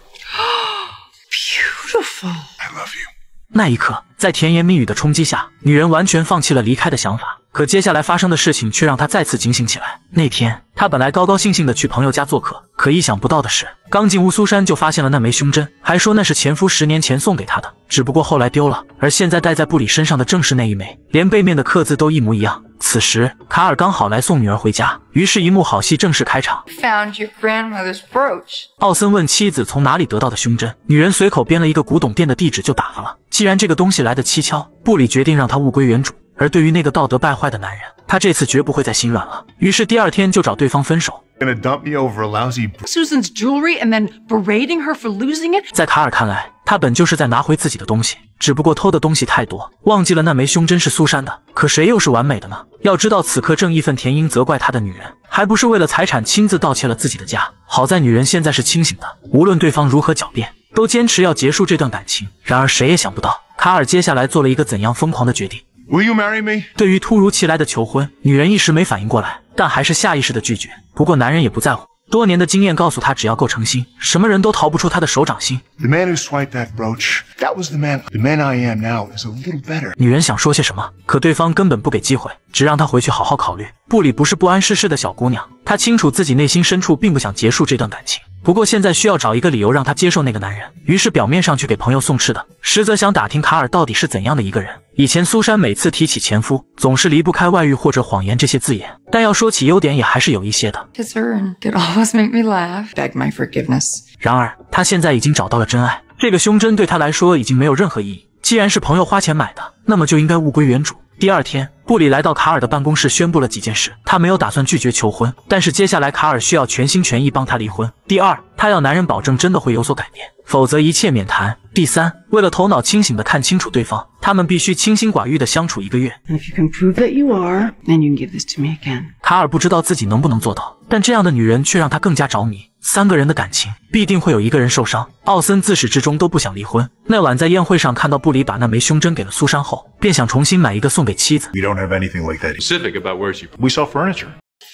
Beautiful.
I love you.
那一刻，在甜言蜜语的冲击下，女人完全放弃了离开的想法。可接下来发生的事情却让她再次警醒起来。那天，她本来高高兴兴的去朋友家做客，可意想不到的是，刚进屋苏珊就发现了那枚胸针，还说那是前夫十年前送给她的，只不过后来丢了。而现在戴在布里身上的正是那一枚，连背面的刻字都一模一样。此时，卡尔刚好来送女儿回家，于是一幕好戏正式开场。
Found your grandmother's brooch.
奥森问妻子从哪里得到的胸针，女人随口编了一个古董店的地址就打发了。既然这个东西来得蹊跷，布里决定让它物归原主。而对于那个道德败坏的男人，他这次绝不会再心软了。于是第二天就找对方分手。
Gonna dump me over a lousy.
Susan's jewelry and then berating her for losing it?
在卡尔看来，他本就是在拿回自己的东西，只不过偷的东西太多，忘记了那枚胸针是苏珊的。可谁又是完美的呢？要知道，此刻正义愤填膺责怪他的女人，还不是为了财产亲自盗窃了自己的家。好在女人现在是清醒的，无论对方如何狡辩，都坚持要结束这段感情。然而谁也想不到，卡尔接下来做了一个怎样疯狂的决定。
Will you marry me?
对于突如其来的求婚，女人一时没反应过来，但还是下意识的拒绝。不过男人也不在乎，多年的经验告诉他，只要够诚心，什么人都逃不出他的手掌心。
The man who swiped that brooch, that was the man. The man I am now is a little better.
女人想说些什么，可对方根本不给机会，只让她回去好好考虑。布里不是不谙世事的小姑娘，她清楚自己内心深处并不想结束这段感情。不过现在需要找一个理由让她接受那个男人，于是表面上去给朋友送吃的，实则想打听卡尔到底是怎样的一个人。以前苏珊每次提起前夫，总是离不开外遇或者谎言这些字眼，但要说起优点也还是有一些的。
Kiss her and they'd always make me laugh. Beg my forgiveness.
然而，她现在已经找到了真爱，这个胸针对她来说已经没有任何意义。既然是朋友花钱买的，那么就应该物归原主。第二天，布里来到卡尔的办公室，宣布了几件事。他没有打算拒绝求婚，但是接下来卡尔需要全心全意帮他离婚。第二，他要男人保证真的会有所改变，否则一切免谈。第三，为了头脑清醒的看清楚对方，他们必须清心寡欲的相处一个月。
And if you can prove that you are, then you can give this to me again.
卡尔不知道自己能不能做到，但这样的女人却让他更加着迷。三个人的感情必定会有一个人受伤。奥森自始至终都不想离婚。那晚在宴会上看到布里把那枚胸针给了苏珊后，便想重新买一个送给妻子。
We don't have anything like that.
Specific about where she.
We sell furniture.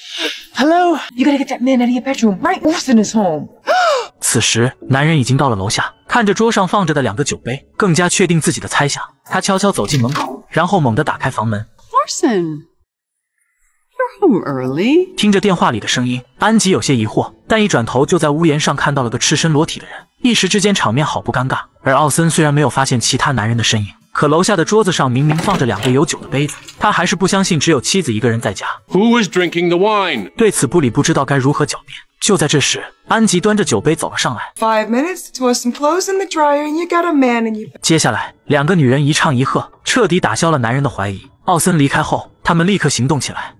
Hello? You gotta get that man out of your bedroom. Right, Austin is home.
此时，男人已经到了楼下，看着桌上放着的两个酒杯，更加确定自己的猜想。他悄悄走进门口，然后猛地打开房门。
Orson, you're home early.
听着电话里的声音，安吉有些疑惑，但一转头就在屋檐上看到了个赤身裸体的人，一时之间场面好不尴尬。而奥森虽然没有发现其他男人的身影，可楼下的桌子上明明放着两个有酒的杯子，他还是不相信只有妻子一个人在家。
Who is drinking the wine?
对此，布里不知道该如何狡辩。就在这时，安吉端着酒杯走了上来。
Five minutes to toss some clothes in the dryer and you got a man in your...
接下来，两个女人一唱一和，彻底打消了男人的怀疑。奥森离开后，他们立刻行动起来。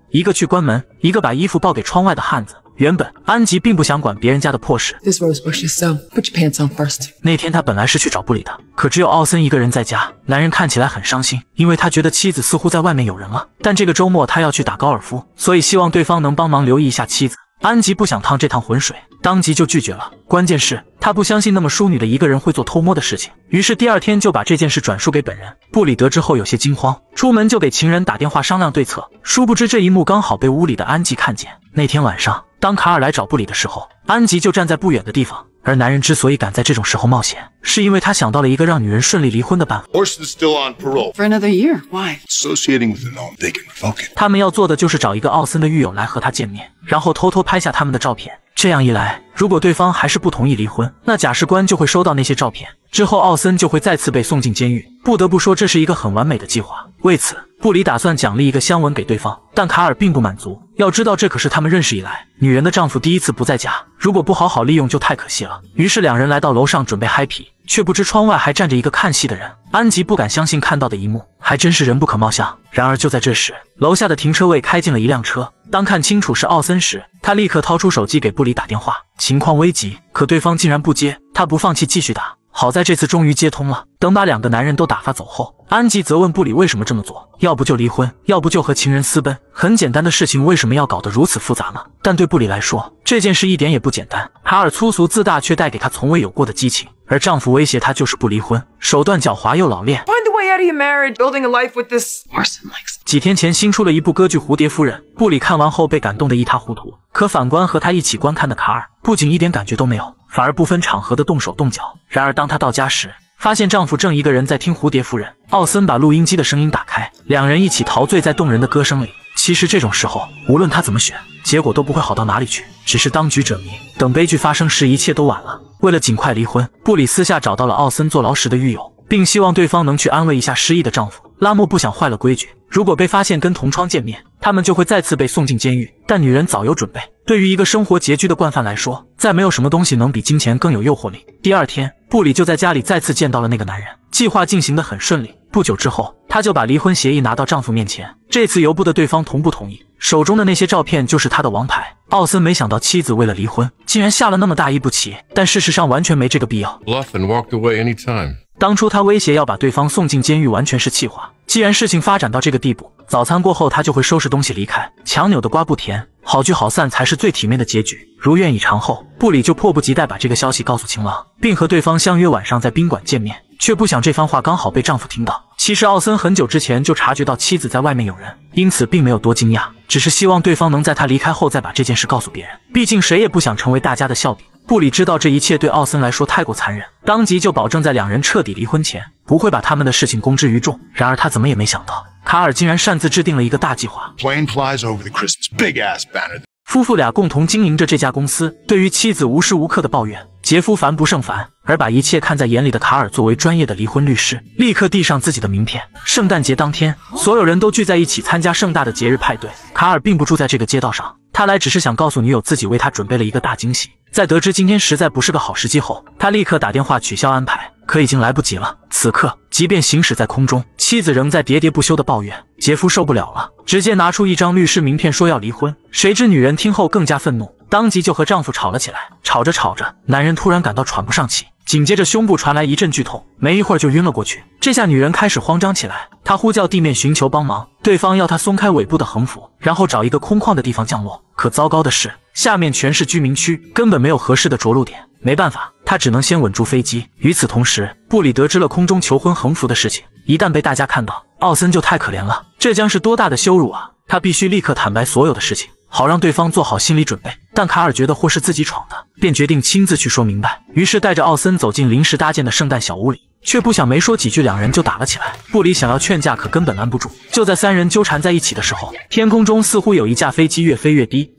一个去关门，一个把衣服抱给窗外的汉子。原本安吉并不想管别人家的破事，
This rose bush is so. Put your pants on first.
那天他本来是去找布里的，可只有奥森一个人在家。男人看起来很伤心，因为他觉得妻子似乎在外面有人了。但这个周末他要去打高尔夫，所以希望对方能帮忙留意一下妻子。安吉不想趟这趟浑水，当即就拒绝了。关键是，他不相信那么淑女的一个人会做偷摸的事情，于是第二天就把这件事转述给本人。布里得知后有些惊慌，出门就给情人打电话商量对策。殊不知这一幕刚好被屋里的安吉看见。那天晚上，当卡尔来找布里的时候，安吉就站在不远的地方。而男人之所以敢在这种时候冒险，是因为他想到了一个让女人顺利离婚的办法。
Orson's still on parole.
For another year. Why?
Associating with the known, they can fuck it.
他们要做的就是找一个奥森的狱友来和他见面，然后偷偷拍下他们的照片。这样一来，如果对方还是不同意离婚，那假释官就会收到那些照片，之后奥森就会再次被送进监狱。不得不说，这是一个很完美的计划。为此，布里打算奖励一个香吻给对方，但卡尔并不满足。要知道，这可是他们认识以来女人的丈夫第一次不在家，如果不好好利用就太可惜了。于是两人来到楼上准备嗨皮，却不知窗外还站着一个看戏的人。安吉不敢相信看到的一幕，还真是人不可貌相。然而就在这时，楼下的停车位开进了一辆车。当看清楚是奥森时，他立刻掏出手机给布里打电话，情况危急，可对方竟然不接。他不放弃，继续打。好在这次终于接通了。等把两个男人都打发走后，安吉责问布里为什么这么做，要不就离婚，要不就和情人私奔。很简单的事情，为什么要搞得如此复杂呢？但对布里来说，这件事一点也不简单。卡尔粗俗自大，却带给他从未有过的激情，而丈夫威胁他就是不离婚，手段狡猾又老练。
Find a way out of your marriage. Building a life with this
Orson likes.
几天前新出了一部歌剧《蝴蝶夫人》，布里看完后被感动得一塌糊涂。可反观和他一起观看的卡尔，不仅一点感觉都没有，反而不分场合的动手动脚。然而当他到家时，发现丈夫正一个人在听《蝴蝶夫人》。奥森把录音机的声音打开，两人一起陶醉在动人的歌声里。其实这种时候，无论他怎么选，结果都不会好到哪里去，只是当局者迷。等悲剧发生时，一切都晚了。为了尽快离婚，布里私下找到了奥森坐牢时的狱友，并希望对方能去安慰一下失意的丈夫。拉莫不想坏了规矩，如果被发现跟同窗见面，他们就会再次被送进监狱。但女人早有准备，对于一个生活拮据的惯犯来说，再没有什么东西能比金钱更有诱惑力。第二天，布里就在家里再次见到了那个男人，计划进行得很顺利。不久之后，她就把离婚协议拿到丈夫面前，这次由不得对方同不同意。手中的那些照片就是他的王牌。奥森没想到妻子为了离婚，竟然下了那么大一步棋，但事实上完全没这个必要。
Bluff and walked away anytime.
当初他威胁要把对方送进监狱，完全是气话。既然事情发展到这个地步，早餐过后他就会收拾东西离开。强扭的瓜不甜，好聚好散才是最体面的结局。如愿以偿后，布里就迫不及待把这个消息告诉情郎，并和对方相约晚上在宾馆见面。却不想这番话刚好被丈夫听到。其实奥森很久之前就察觉到妻子在外面有人，因此并没有多惊讶，只是希望对方能在他离开后再把这件事告诉别人。毕竟谁也不想成为大家的笑柄。布里知道这一切对奥森来说太过残忍，当即就保证在两人彻底离婚前不会把他们的事情公之于众。然而他怎么也没想到，卡尔竟然擅自制定了一个大计划。
Plane flies over the Christmas big ass banner.
夫妇俩共同经营着这家公司，对于妻子无时无刻的抱怨，杰夫烦不胜烦，而把一切看在眼里的卡尔作为专业的离婚律师，立刻递上自己的名片。圣诞节当天，所有人都聚在一起参加盛大的节日派对。卡尔并不住在这个街道上，他来只是想告诉女友自己为他准备了一个大惊喜。在得知今天实在不是个好时机后，他立刻打电话取消安排，可已经来不及了。此刻，即便行驶在空中，妻子仍在喋喋不休的抱怨。杰夫受不了了，直接拿出一张律师名片说要离婚。谁知女人听后更加愤怒，当即就和丈夫吵了起来。吵着吵着，男人突然感到喘不上气，紧接着胸部传来一阵剧痛，没一会儿就晕了过去。这下女人开始慌张起来，她呼叫地面寻求帮忙，对方要她松开尾部的横幅，然后找一个空旷的地方降落。可糟糕的是，下面全是居民区，根本没有合适的着陆点。没办法，他只能先稳住飞机。与此同时，布里得知了空中求婚横幅的事情，一旦被大家看到，奥森就太可怜了，这将是多大的羞辱啊！他必须立刻坦白所有的事情，好让对方做好心理准备。但卡尔觉得祸是自己闯的，便决定亲自去说明白。于是带着奥森走进临时搭建的圣诞小屋里，却不想没说几句，两人就打了起来。布里想要劝架，可根本拦不住。就在三人纠缠在一起的时候，天空中似乎有一架飞机越飞越低。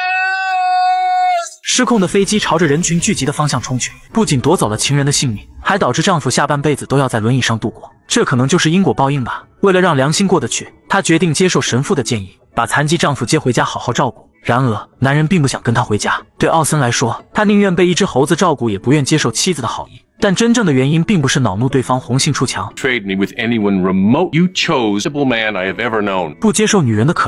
失控的飞机朝着人群聚集的方向冲去，不仅夺走了情人的性命，还导致丈夫下半辈子都要在轮椅上度过。这可能就是因果报应吧。为了让良心过得去，她决定接受神父的建议，把残疾丈夫接回家好好照顾。然而，男人并不想跟她回家。对奥森来说，他宁愿被一只猴子照顾，也不愿接受妻子的好意。但真正的原因并不是恼怒对方红杏出墙。
Trade me with anyone remote. You chose the simple man I have ever known.
不接受女人的可怜，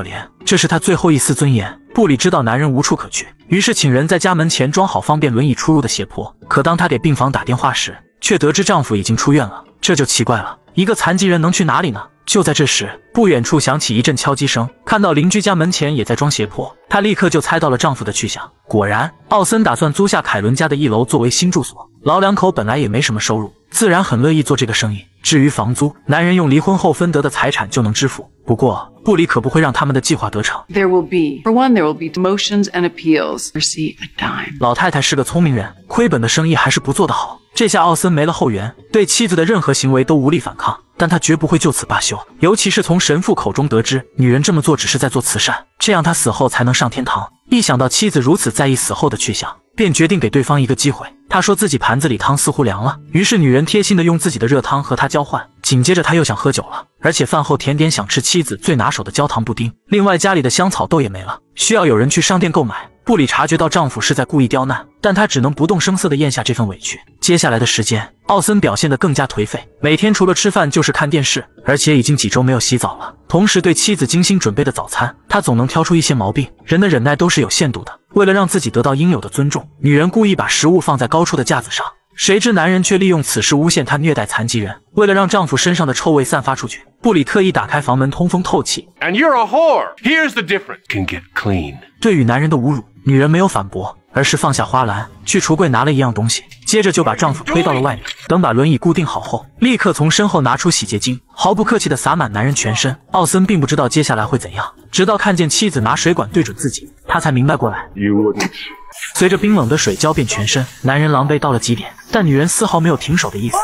这是他最后一丝尊严。布里知道男人无处可去，于是请人在家门前装好方便轮椅出入的斜坡。可当他给病房打电话时，却得知丈夫已经出院了，这就奇怪了，一个残疾人能去哪里呢？就在这时，不远处响起一阵敲击声，看到邻居家门前也在装斜坡，她立刻就猜到了丈夫的去向。果然，奥森打算租下凯伦家的一楼作为新住所。老两口本来也没什么收入，自然很乐意做这个生意。至于房租，男人用离婚后分得的财产就能支付。不过，布里可不会让他们的计划得逞。
There will be, for one, there will be motions and appeals. Receive a dime.
老太太是个聪明人，亏本的生意还是不做得好。这下奥森没了后援，对妻子的任何行为都无力反抗，但他绝不会就此罢休。尤其是从神父口中得知，女人这么做只是在做慈善，这样他死后才能上天堂。一想到妻子如此在意死后的去向，便决定给对方一个机会。他说自己盘子里汤似乎凉了，于是女人贴心的用自己的热汤和他交换。紧接着他又想喝酒了，而且饭后甜点想吃妻子最拿手的焦糖布丁。另外家里的香草豆也没了，需要有人去商店购买。布里察觉到丈夫是在故意刁难，但她只能不动声色地咽下这份委屈。接下来的时间，奥森表现得更加颓废，每天除了吃饭就是看电视，而且已经几周没有洗澡了。同时对妻子精心准备的早餐，他总能挑出一些毛病。人的忍耐都是有限度的，为了让自己得到应有的尊重，女人故意把食物放在高处的架子上。谁知男人却利用此事诬陷她虐待残疾人。为了让丈夫身上的臭味散发出去，布里特意打开房门通风透气。
And you're a whore. Here's the difference. Can get clean.
对于男人的侮辱，女人没有反驳，而是放下花篮，去橱柜拿了一样东西，接着就把丈夫推到了外面。等把轮椅固定好后，立刻从身后拿出洗洁精，毫不客气地洒满男人全身。奥森并不知道接下来会怎样，直到看见妻子拿水管对准自己，他才明白过来。
You wouldn't.
随着冰冷的水浇遍全身，男人狼狈到了极点，但女人丝毫没有停手的意思。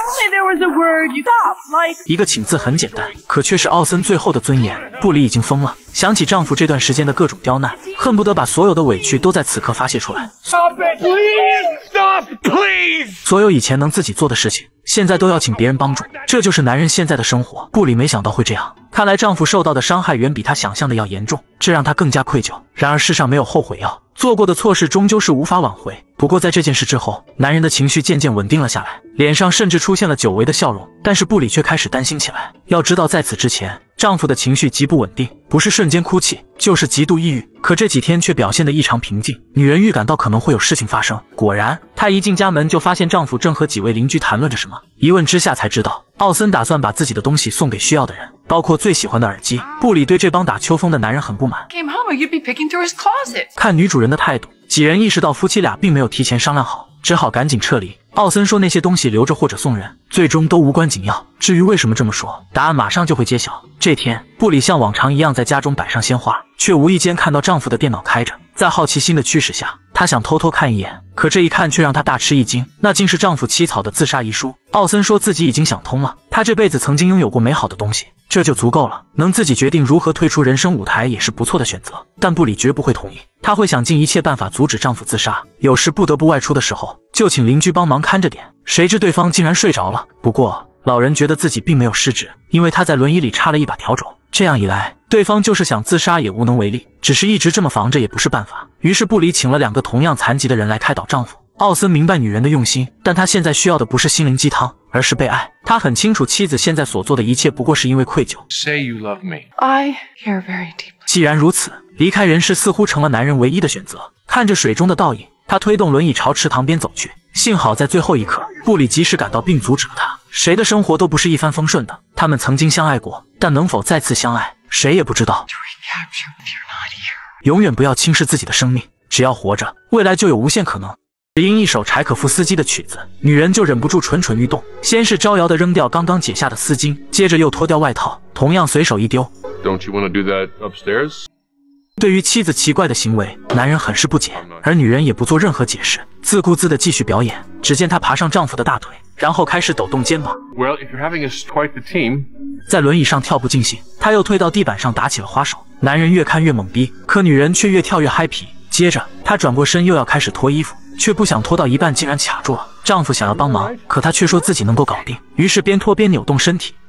一个请字很简单，可却是奥森最后的尊严。布里已经疯了，想起丈夫这段时间的各种刁难，恨不得把所有的委屈都在此刻发泄出来。
Stop it! Please stop! Please!
所有以前能自己做的事情，现在都要请别人帮助，这就是男人现在的生活。布里没想到会这样，看来丈夫受到的伤害远比他想象的要严重，这让他更加愧疚。然而世上没有后悔药，做过的错事终究是无法挽回。不过在这件事之后，男人的情绪渐渐稳定了下来，脸上甚至出现了久违的笑容。但是布里却开始担心起来。要知道，在此之前，丈夫的情绪极不稳定，不是瞬间哭泣，就是极度抑郁。可这几天却表现得异常平静。女人预感到可能会有事情发生，果然，她一进家门就发现丈夫正和几位邻居谈论着什么。一问之下才知道，奥森打算把自己的东西送给需要的人，包括最喜欢的耳机。布里对这帮打秋风的男人很不满。
Came home, you'd be picking through his closet.
看女主人的态度，几人意识到夫妻俩并没有提前商量好，只好赶紧撤离。奥森说那些东西留着或者送人，最终都无关紧要。至于为什么这么说，答案马上就会揭晓。这天，布里像往常一样在家中摆上鲜花，却无意间看到丈夫的电脑开着。在好奇心的驱使下，她想偷偷看一眼，可这一看却让她大吃一惊，那竟是丈夫起草的自杀遗书。奥森说自己已经想通了，他这辈子曾经拥有过美好的东西，这就足够了，能自己决定如何退出人生舞台也是不错的选择。但布里绝不会同意，她会想尽一切办法阻止丈夫自杀。有时不得不外出的时候，就请邻居帮忙看着点，谁知对方竟然睡着了。不过老人觉得自己并没有失职，因为他在轮椅里插了一把笤帚。这样一来，对方就是想自杀也无能为力，只是一直这么防着也不是办法。于是布里请了两个同样残疾的人来开导丈夫。奥森明白女人的用心，但他现在需要的不是心灵鸡汤，而是被爱。他很清楚妻子现在所做的一切不过是因为愧疚。
Say you love me.
I care very deeply.
既然如此，离开人世似乎成了男人唯一的选择。看着水中的倒影，他推动轮椅朝池塘边走去。幸好在最后一刻，布里及时赶到并阻止了他。谁的生活都不是一帆风顺的，他们曾经相爱过，但能否再次相爱，谁也不知道。永远不要轻视自己的生命，只要活着，未来就有无限可能。只因一首柴可夫斯基的曲子，女人就忍不住蠢蠢欲动。先是招摇地扔掉刚刚解下的丝巾，接着又脱掉外套，同样随手一丢。
Don't you want to do that upstairs?
对于妻子奇怪的行为，男人很是不解，而女人也不做任何解释，自顾自地继续表演。只见她爬上丈夫的大腿，然后开始抖动肩膀。
Well, if you're having us quite the team.
在轮椅上跳步尽兴，她又退到地板上打起了花手。男人越看越懵逼，可女人却越跳越嗨皮。接着，她转过身又要开始脱衣服，却不想脱到一半竟然卡住了。丈夫想要帮忙，可她却说自己能够搞定，于是边脱边扭动身体，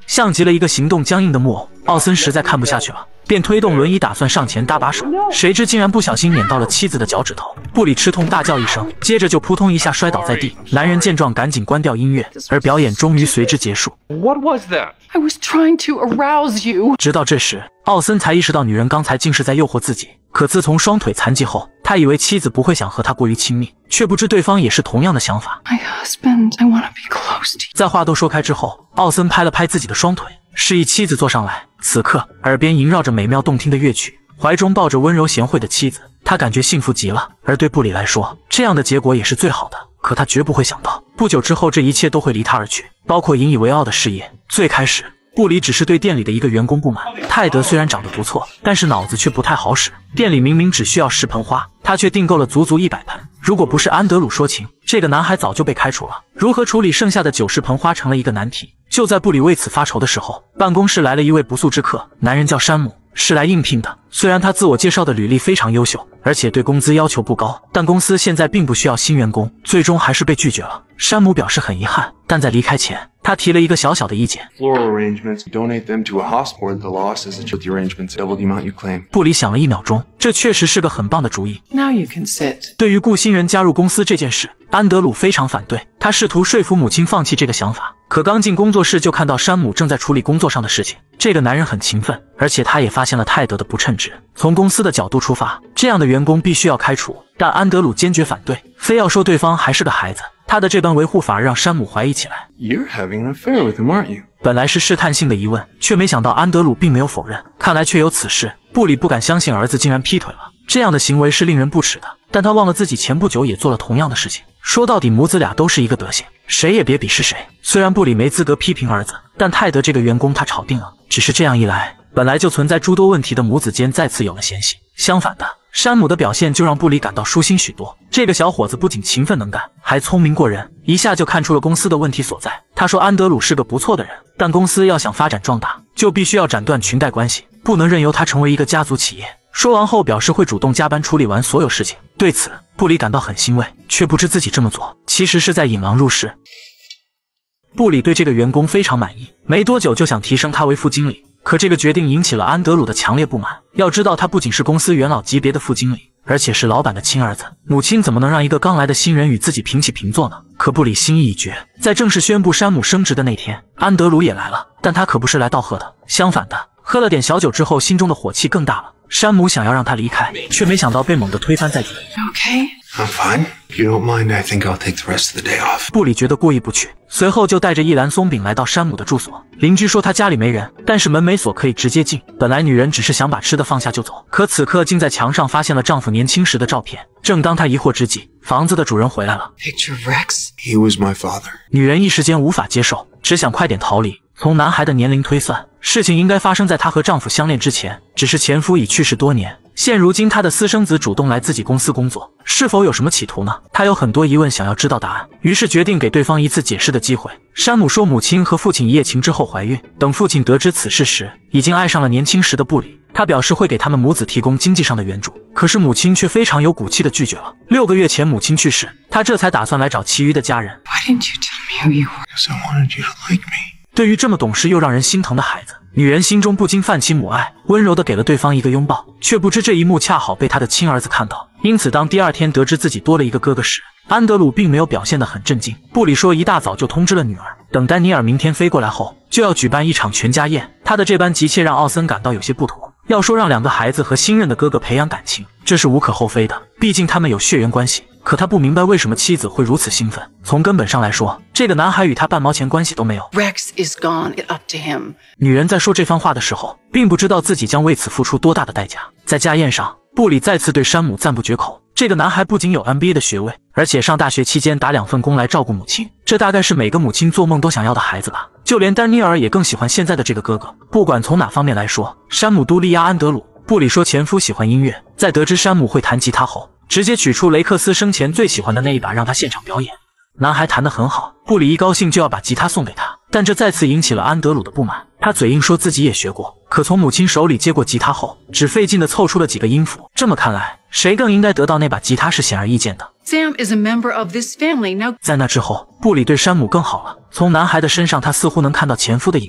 像极了一个行动僵硬的木偶。奥森实在看不下去了，便推动轮椅打算上前搭把手，谁知竟然不小心碾到了妻子的脚趾头。布里吃痛大叫一声，接着就扑通一下摔倒在地。男人见状赶紧关掉音乐，而表演终于随之结束。
What was that?
I was trying to arouse you.
直到这时，奥森才意识到女人刚才竟是在诱惑自己。可自从双腿残疾后，他以为妻子不会想和他过于亲密，却不知对方也是同样的想法。
My husband, I want to be close to you.
在话都说开之后，奥森拍了拍自己的双腿，示意妻子坐上来。此刻，耳边萦绕着美妙动听的乐曲，怀中抱着温柔贤惠的妻子，他感觉幸福极了。而对布里来说，这样的结果也是最好的。可他绝不会想到，不久之后这一切都会离他而去，包括引以为傲的事业。最开始，布里只是对店里的一个员工不满。泰德虽然长得不错，但是脑子却不太好使。店里明明只需要十盆花，他却订购了足足一百盆。如果不是安德鲁说情，这个男孩早就被开除了。如何处理剩下的九十盆花成了一个难题。就在布里为此发愁的时候，办公室来了一位不速之客，男人叫山姆，是来应聘的。虽然他自我介绍的履历非常优秀，而且对工资要求不高，但公司现在并不需要新员工，最终还是被拒绝了。山姆表示很遗憾，但在离开前，他提了一个小小的意见。
Floral arrangements, donate them to a hospital. The loss is with the arrangements, double the amount you claim.
布里想了一秒钟，这确实是个很棒的主意。
Now you can sit.
对于雇新人加入公司这件事，安德鲁非常反对，他试图说服母亲放弃这个想法。可刚进工作室就看到山姆正在处理工作上的事情。这个男人很勤奋，而且他也发现了泰德的不称职。从公司的角度出发，这样的员工必须要开除，但安德鲁坚决反对，非要说对方还是个孩子。他的这般维护法让山姆怀疑起来。
You're having an affair with him, aren't you?
本来是试探性的疑问，却没想到安德鲁并没有否认，看来确有此事。布里不敢相信儿子竟然劈腿了，这样的行为是令人不齿的。但他忘了自己前不久也做了同样的事情。说到底，母子俩都是一个德行，谁也别鄙视谁。虽然布里没资格批评儿子，但泰德这个员工他炒定了。只是这样一来，本来就存在诸多问题的母子间再次有了嫌隙。相反的，山姆的表现就让布里感到舒心许多。这个小伙子不仅勤奋能干，还聪明过人，一下就看出了公司的问题所在。他说安德鲁是个不错的人，但公司要想发展壮大，就必须要斩断裙带关系，不能任由他成为一个家族企业。说完后表示会主动加班处理完所有事情。对此，布里感到很欣慰，却不知自己这么做其实是在引狼入室。布里对这个员工非常满意，没多久就想提升他为副经理。可这个决定引起了安德鲁的强烈不满。要知道，他不仅是公司元老级别的副经理，而且是老板的亲儿子，母亲怎么能让一个刚来的新人与自己平起平坐呢？可布里心意已决，在正式宣布山姆升职的那天，安德鲁也来了，但他可不是来道贺的。相反的，喝了点小酒之后，心中的火气更大了。山姆想要让他离开，却没想到被猛地推翻在地。
Okay.
I'm fine. If you don't mind, I think I'll take the rest of the day off.
布里觉得过意不去，随后就带着一篮松饼来到山姆的住所。邻居说他家里没人，但是门没锁，可以直接进。本来女人只是想把吃的放下就走，可此刻竟在墙上发现了丈夫年轻时的照片。正当她疑惑之际，房子的主人回来了。
Picture of Rex?
He was my father.
女人一时间无法接受，只想快点逃离。从男孩的年龄推算，事情应该发生在她和丈夫相恋之前，只是前夫已去世多年。现如今她的私生子主动来自己公司工作，是否有什么企图呢？她有很多疑问想要知道答案，于是决定给对方一次解释的机会。山姆说母亲和父亲一夜情之后怀孕，等父亲得知此事时，已经爱上了年轻时的布里。他表示会给他们母子提供经济上的援助，可是母亲却非常有骨气的拒绝了。六个月前母亲去世，他这才打算来找其余的家人。
Why didn't you tell me who you were?
Because I wanted you to like me.
对于这么懂事又让人心疼的孩子，女人心中不禁泛起母爱，温柔地给了对方一个拥抱，却不知这一幕恰好被他的亲儿子看到。因此当第二天得知自己多了一个哥哥时，安德鲁并没有表现得很震惊。布里说一大早就通知了女儿，等丹尼尔明天飞过来后，就要举办一场全家宴。他的这般急切让奥森感到有些不妥。要说让两个孩子和新任的哥哥培养感情，这是无可厚非的，毕竟他们有血缘关系。可他不明白为什么妻子会如此兴奋。从根本上来说，这个男孩与他半毛钱关系都没有。
Rex is gone. It's up to him.
女人在说这番话的时候，并不知道自己将为此付出多大的代价。在家宴上，布里再次对山姆赞不绝口。这个男孩不仅有 M B A 的学位，而且上大学期间打两份工来照顾母亲，这大概是每个母亲做梦都想要的孩子吧。就连丹尼尔也更喜欢现在的这个哥哥。不管从哪方面来说，山姆都力压安德鲁。布里说前夫喜欢音乐，在得知山姆会弹吉他后，直接取出雷克斯生前最喜欢的那一把让他现场表演。男孩弹得很好，布里一高兴就要把吉他送给他，但这再次引起了安德鲁的不满。他嘴硬说自己也学过，可从母亲手里接过吉他后，只费劲地凑出了几个音符。这么看来，谁更应该得到那把吉他是显而易见的。
Sam is a member of this family now.
在那之后，布里对山姆更好了。从男孩的身上，他似乎能看到前夫的影子，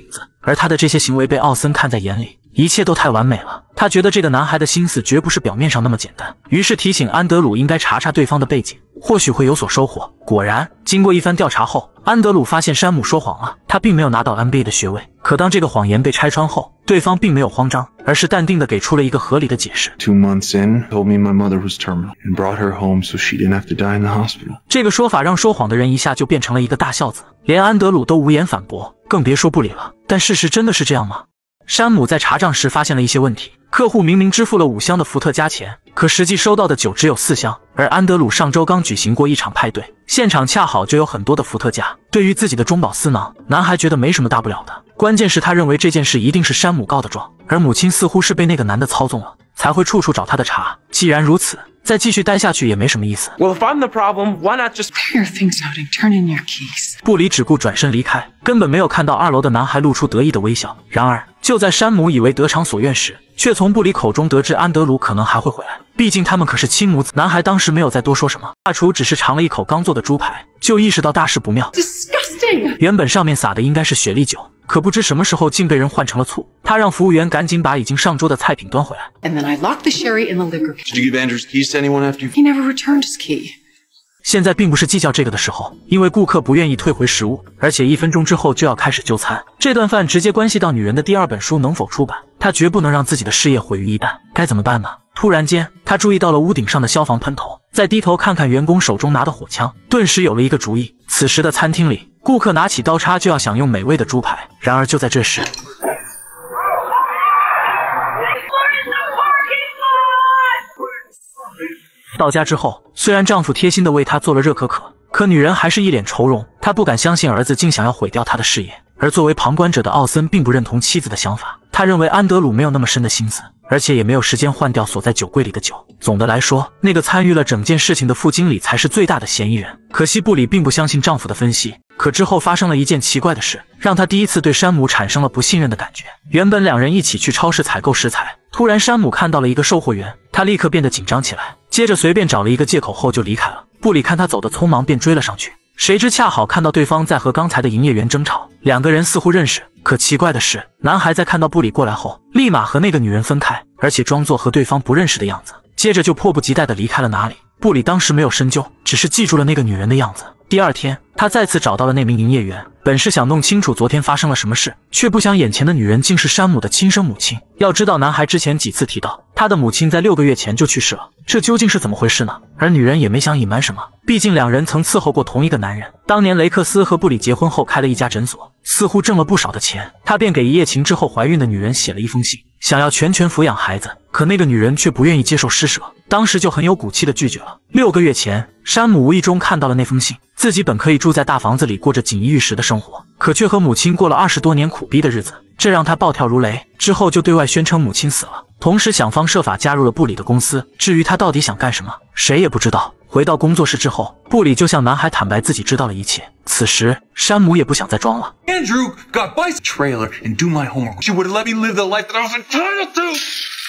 而他的这些行为被奥森看在眼里，一切都太完美了。他觉得这个男孩的心思绝不是表面上那么简单，于是提醒安德鲁应该查查对方的背景，或许会有所收获。果然，经过一番调查后，安德鲁发现山姆说谎了，他并没有拿到 M B A 的学位。可当这个谎言被拆穿后，对方并没有慌张，而是淡定地给出了一个合理的解释。
Two months in, told me my mother was terminal and brought her home so she didn't have to die in the hospital.
这个说法让说谎的人一下就变成了一个大孝子，连安德鲁都无言反驳，更别说布里了。但事实真的是这样吗？山姆在查账时发现了一些问题，客户明明支付了五箱的伏特加钱，可实际收到的酒只有四箱，而安德鲁上周刚举行过一场派对，现场恰好就有很多的伏特加。对于自己的中饱私囊，男孩觉得没什么大不了的，关键是他认为这件事一定是山姆告的状，而母亲似乎是被那个男的操纵了，才会处处找他的茬。既然如此，再继续待下去也没什么意思。
Well, if I'm the problem, why not just
Clear things out and turn in your keys.
布里只顾转身离开，根本没有看到二楼的男孩露出得意的微笑。然而，就在山姆以为得偿所愿时，却从布里口中得知安德鲁可能还会回来，毕竟他们可是亲母子。男孩当时没有再多说什么，大厨只是尝了一口刚做的猪排，就意识到大事不妙。
Disgusting!
原本上面撒的应该是雪莉酒，可不知什么时候竟被人换成了醋。他让服务员赶紧把已经上桌的菜品端回来。
And then I locked the sherry in the liquor cabinet.
Did you give Andrew's keys to anyone after you?
He never returned his key.
现在并不是计较这个的时候，因为顾客不愿意退回食物，而且一分钟之后就要开始就餐。这顿饭直接关系到女人的第二本书能否出版，他绝不能让自己的事业毁于一旦。该怎么办呢？突然间，他注意到了屋顶上的消防喷头，再低头看看员工手中拿的火枪，顿时有了一个主意。此时的餐厅里，顾客拿起刀叉就要享用美味的猪排，然而就在这时，到家之后，虽然丈夫贴心地为她做了热可可，可女人还是一脸愁容。她不敢相信儿子竟想要毁掉她的事业。而作为旁观者的奥森并不认同妻子的想法，他认为安德鲁没有那么深的心思，而且也没有时间换掉锁在酒柜里的酒。总的来说，那个参与了整件事情的副经理才是最大的嫌疑人。可惜布里并不相信丈夫的分析，可之后发生了一件奇怪的事，让他第一次对山姆产生了不信任的感觉。原本两人一起去超市采购食材，突然山姆看到了一个售货员，他立刻变得紧张起来，接着随便找了一个借口后就离开了。布里看他走得匆忙，便追了上去。谁知恰好看到对方在和刚才的营业员争吵，两个人似乎认识。可奇怪的是，男孩在看到布里过来后，立马和那个女人分开，而且装作和对方不认识的样子，接着就迫不及待地离开了哪里。布里当时没有深究，只是记住了那个女人的样子。第二天，他再次找到了那名营业员，本是想弄清楚昨天发生了什么事，却不想眼前的女人竟是山姆的亲生母亲。要知道，男孩之前几次提到他的母亲在六个月前就去世了，这究竟是怎么回事呢？而女人也没想隐瞒什么，毕竟两人曾伺候过同一个男人。当年雷克斯和布里结婚后开了一家诊所，似乎挣了不少的钱，他便给一夜情之后怀孕的女人写了一封信，想要全权抚养孩子，可那个女人却不愿意接受施舍，当时就很有骨气的拒绝了。六个月前，山姆无意中看到了那封信，自己本可以住在大房子里过着锦衣玉食的生活，可却和母亲过了二十多年苦逼的日子，这让他暴跳如雷。之后就对外宣称母亲死了，同时想方设法加入了布里的公司。至于他到底想干什么，谁也不知道。回到工作室之后，布里就向男孩坦白自己知道了一切。此时，山姆也不想再装了。
Andrew got by the trailer and do my homework. She would have let me live the life that I was entitled to.